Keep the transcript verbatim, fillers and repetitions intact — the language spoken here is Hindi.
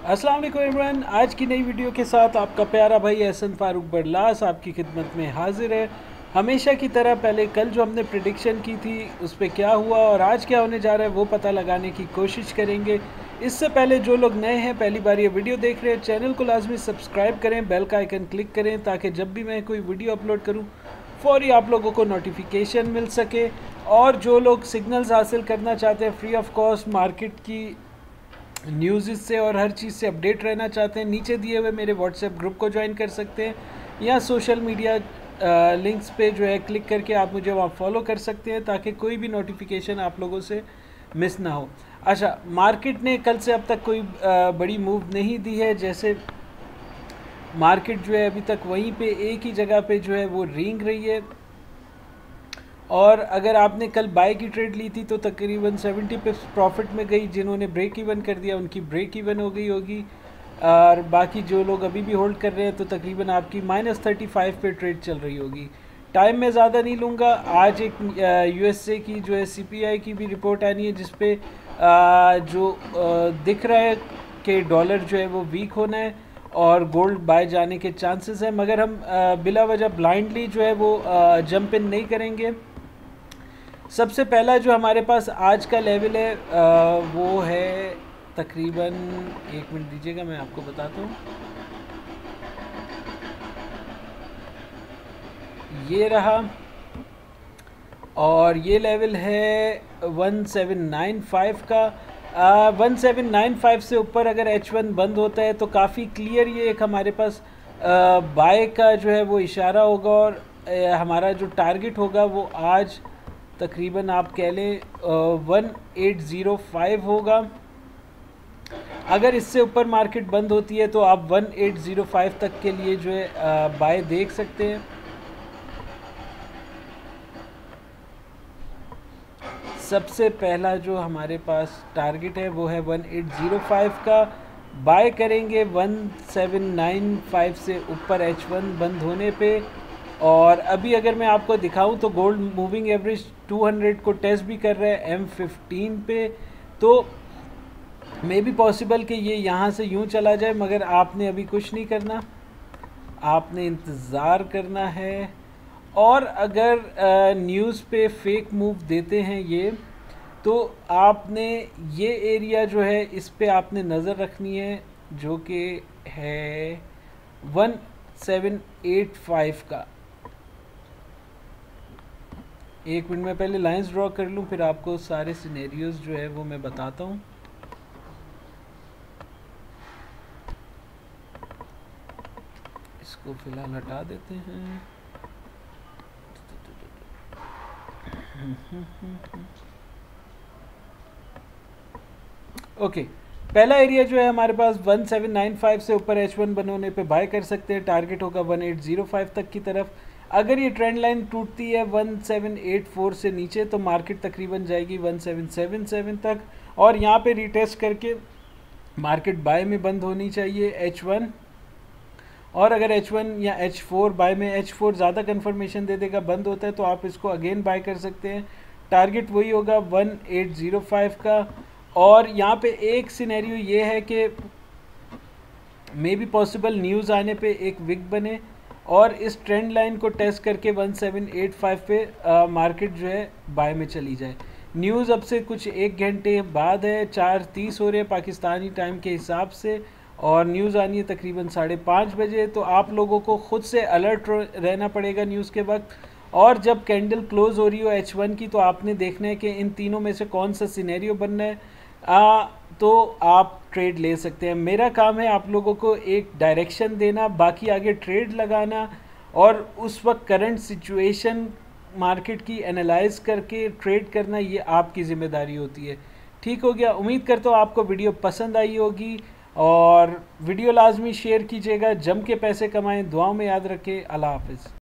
अस्सलाम वालेकुम एवरीवन। आज की नई वीडियो के साथ आपका प्यारा भाई एहसन फारूक बरलास आपकी खिदमत में हाजिर है। हमेशा की तरह पहले कल जो हमने प्रेडिक्शन की थी उस पर क्या हुआ और आज क्या होने जा रहा है वो पता लगाने की कोशिश करेंगे। इससे पहले जो लोग नए हैं पहली बार ये वीडियो देख रहे हैं, चैनल को लाजमी सब्सक्राइब करें, बेल का आइकन क्लिक करें ताकि जब भी मैं कोई वीडियो अपलोड करूँ फौरी आप लोगों को नोटिफिकेशन मिल सके। और जो लोग सिग्नल्स हासिल करना चाहते हैं फ्री ऑफ कॉस्ट मार्केट की न्यूज़ से और हर चीज़ से अपडेट रहना चाहते हैं, नीचे दिए हुए मेरे व्हाट्सएप ग्रुप को ज्वाइन कर सकते हैं या सोशल मीडिया लिंक्स पे जो है क्लिक करके आप मुझे वहाँ फॉलो कर सकते हैं ताकि कोई भी नोटिफिकेशन आप लोगों से मिस ना हो। अच्छा, मार्केट ने कल से अब तक कोई आ, बड़ी मूव नहीं दी है। जैसे मार्केट जो है अभी तक वहीं पे एक ही जगह पे जो है वो रेंग रही है और अगर आपने कल बाय की ट्रेड ली थी तो तकरीबन सत्तर पिप्स प्रॉफिट में गई। जिन्होंने ब्रेक इवन कर दिया उनकी ब्रेक इवन हो गई होगी और बाकी जो लोग अभी भी होल्ड कर रहे हैं तो तकरीबन आपकी माइनस थर्टी फाइव पे ट्रेड चल रही होगी। टाइम में ज़्यादा नहीं लूँगा। आज एक यूएसए की जो है सीपीआई की भी रिपोर्ट आनी है जिसपे जो आ, दिख रहा है कि डॉलर जो है वो वीक होना है और गोल्ड बाय जाने के चांसेस हैं, मगर हम आ, बिला वजह ब्लाइंडली जो है वो जंप इन नहीं करेंगे। सबसे पहला जो हमारे पास आज का लेवल है आ, वो है तकरीबन, एक मिनट दीजिएगा मैं आपको बताता हूँ, ये रहा और ये लेवल है वन सेवन नाइन फाइव का। वन सेवन नाइन फाइव से ऊपर अगर एच वन बंद होता है तो काफ़ी क्लियर ये एक हमारे पास बाय का जो है वो इशारा होगा और आ, हमारा जो टारगेट होगा वो आज तकरीबन आप कह लें वन एट ज़ीरो फाइव होगा। अगर इससे ऊपर मार्केट बंद होती है तो आप वन एट ज़ीरो फाइव तक के लिए जो है बाय देख सकते हैं। सबसे पहला जो हमारे पास टारगेट है वो है वन एट ज़ीरो फाइव का। बाय करेंगे वन सेवन नाइन फाइव से ऊपर एच वन बंद होने पे। और अभी अगर मैं आपको दिखाऊं तो gold moving average two hundred को टेस्ट भी कर रहा है एम फिफ्टीन पे, तो मे बी पॉसिबल कि ये यहाँ से यूँ चला जाए, मगर आपने अभी कुछ नहीं करना, आपने इंतज़ार करना है। और अगर न्यूज़ पे फेक मूव देते हैं ये तो आपने ये एरिया जो है इस पे आपने नज़र रखनी है जो कि है वन सेवन एट फाइव का। एक मिनट में पहले लाइंस ड्रॉ कर लूँ फिर आपको सारे सिनेरियोज जो है वो मैं बताता हूँ। इसको फिलहाल हटा देते हैं। Okay okay. पहला एरिया जो है हमारे पास वन सेवन नाइन फाइव से ऊपर एच वन बनने पे बाय कर सकते हैं। टारगेट होगा वन एट ज़ीरो फाइव तक की तरफ। अगर ये ट्रेंड लाइन टूटती है वन सेवन एट फोर से नीचे तो मार्केट तकरीबन जाएगी वन सेवन सेवन सेवन तक और यहाँ पे रिटेस्ट करके मार्केट बाय में बंद होनी चाहिए एच वन। और अगर एच वन या एच फोर बाय में, एच फोर ज़्यादा कन्फर्मेशन दे देगा बंद होता है तो आप इसको अगेन बाय कर सकते हैं। टारगेट वही होगा वन एट ज़ीरो फाइव का। और यहाँ पे एक सिनेरियो ये है कि मे बी पॉसिबल न्यूज़ आने पे एक विक बने और इस ट्रेंड लाइन को टेस्ट करके वन सेवन एट फाइव पे आ, मार्केट जो है बाय में चली जाए। न्यूज़ अब से कुछ एक घंटे बाद है, चार तीस हो रहे हैं पाकिस्तानी टाइम के हिसाब से और न्यूज़ आनी है तकरीबन साढ़े पाँच बजे। तो आप लोगों को ख़ुद से अलर्ट रहना पड़ेगा न्यूज़ के वक्त। और जब कैंडल क्लोज़ हो रही हो एच वन की तो आपने देखना है कि इन तीनों में से कौन सा सिनेरियो बनना है, आ, तो आप ट्रेड ले सकते हैं। मेरा काम है आप लोगों को एक डायरेक्शन देना, बाकी आगे ट्रेड लगाना और उस वक्त करंट सिचुएशन मार्केट की एनालाइज करके ट्रेड करना, ये आपकी ज़िम्मेदारी होती है। ठीक हो गया। उम्मीद करता हूँ आपको वीडियो पसंद आई होगी और वीडियो लाजमी शेयर कीजिएगा। जम के पैसे कमाएं, दुआओं में याद रखें। अल्लाह हाफ़िज़।